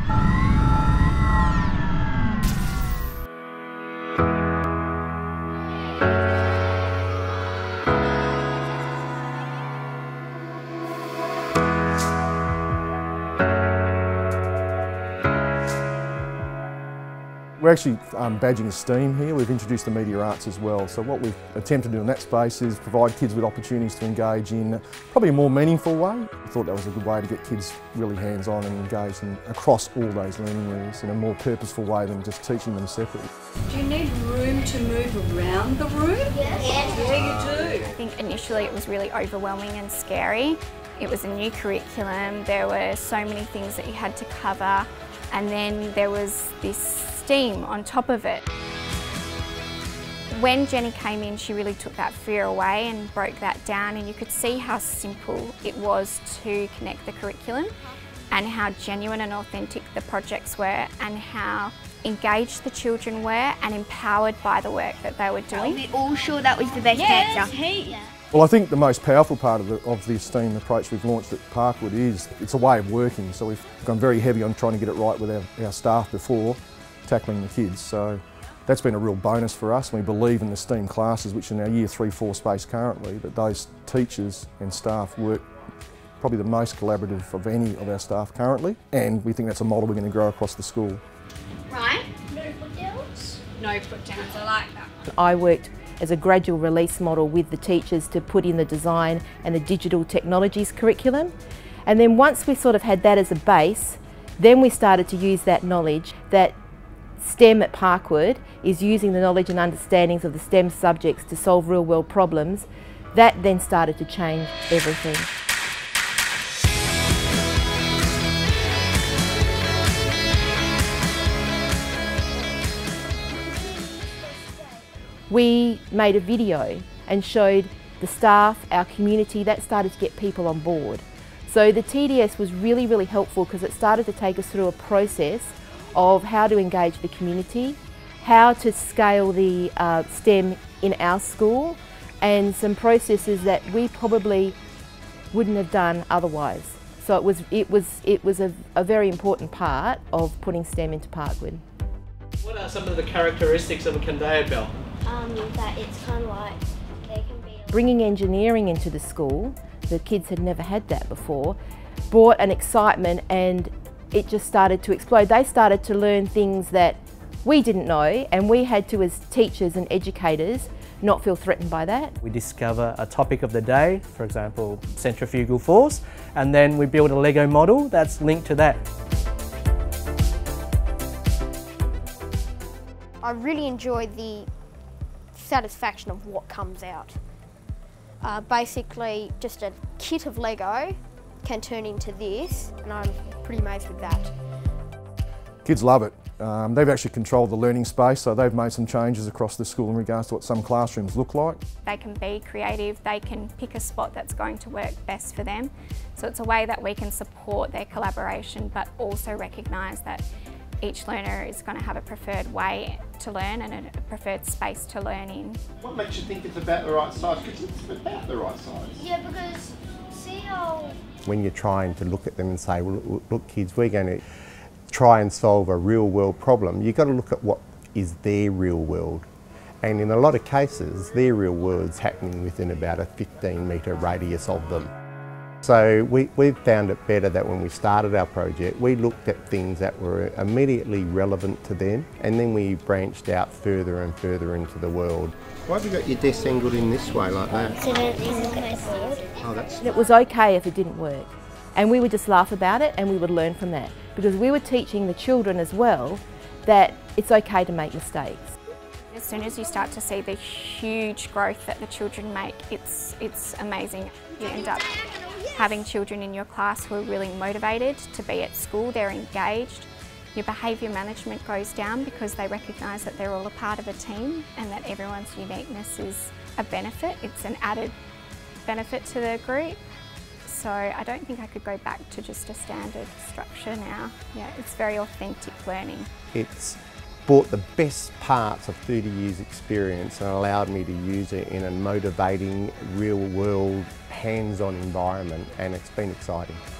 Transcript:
We're actually badging STEAM here. We've introduced the media arts as well. So what we've attempted to do in that space is provide kids with opportunities to engage in probably a more meaningful way. We thought that was a good way to get kids really hands-on and engaged across all those learning areas in a more purposeful way than just teaching them separately. Do you need room to move around the room? Yes. Yeah, you do. I think initially it was really overwhelming and scary. It was a new curriculum, there were so many things that you had to cover, and then there was this STEAM on top of it. When Jenny came in, she really took that fear away and broke that down, and you could see how simple it was to connect the curriculum and how genuine and authentic the projects were and how engaged the children were and empowered by the work that they were doing. Are we all sure that was the best answer? Well, I think the most powerful part of the STEAM approach we've launched at Parkwood is it's a way of working. So we've gone very heavy on trying to get it right with our staff before tackling the kids. So that's been a real bonus for us. We believe in the STEAM classes, which in our Year 3-4 space currently, that those teachers and staff work probably the most collaborative of any of our staff currently, and we think that's a model we're going to grow across the school. Right? No put downs? No put downs, I like that. I worked as a gradual release model with the teachers to put in the design and the digital technologies curriculum. And then once we sort of had that as a base, then we started to use that knowledge that STEM at Parkwood is using the knowledge and understandings of the STEM subjects to solve real world problems. That then started to change everything. We made a video and showed the staff, our community, that started to get people on board. So the TDS was really, really helpful because it started to take us through a process of how to engage the community, how to scale the STEM in our school, and some processes that we probably wouldn't have done otherwise. So it was a very important part of putting STEM into Parkwood. What are some of the characteristics of a conveyor belt? That it's kind of like they can be... Bringing engineering into the school, the kids had never had that before, brought an excitement, and it just started to explode. They started to learn things that we didn't know, and we had to, as teachers and educators, not feel threatened by that. We discover a topic of the day, for example, centrifugal force, and then we build a Lego model that's linked to that. I really enjoy the satisfaction of what comes out. Basically, just a kit of Lego can turn into this, and I'm pretty amazed with that. Kids love it. They've actually controlled the learning space, so they've made some changes across the school in regards to what some classrooms look like. They can be creative, they can pick a spot that's going to work best for them. So it's a way that we can support their collaboration, but also recognise that each learner is going to have a preferred way to learn and a preferred space to learn in. What makes you think it's about the right size? Because it's about the right size. Yeah, because see how... When you're trying to look at them and say, well, look kids, we're going to try and solve a real world problem, you've got to look at what is their real world. And in a lot of cases, their real world's happening within about a 15-metre radius of them. So we've found it better that when we started our project, we looked at things that were immediately relevant to them, and then we branched out further and further into the world. Why have you got your desk angled in this way like that? So that they look at the board. Oh, that's... It was okay if it didn't work, and we would just laugh about it and we would learn from that, because we were teaching the children as well that it's okay to make mistakes. As soon as you start to see the huge growth that the children make, it's amazing. You end up having children in your class who are really motivated to be at school, they're engaged. Your behaviour management goes down because they recognise that they're all a part of a team and that everyone's uniqueness is a benefit. It's an added benefit to the group. So I don't think I could go back to just a standard structure now. Yeah, it's very authentic learning. It's brought the best parts of 30 years experience and allowed me to use it in a motivating, real world, hands-on environment, and it's been exciting.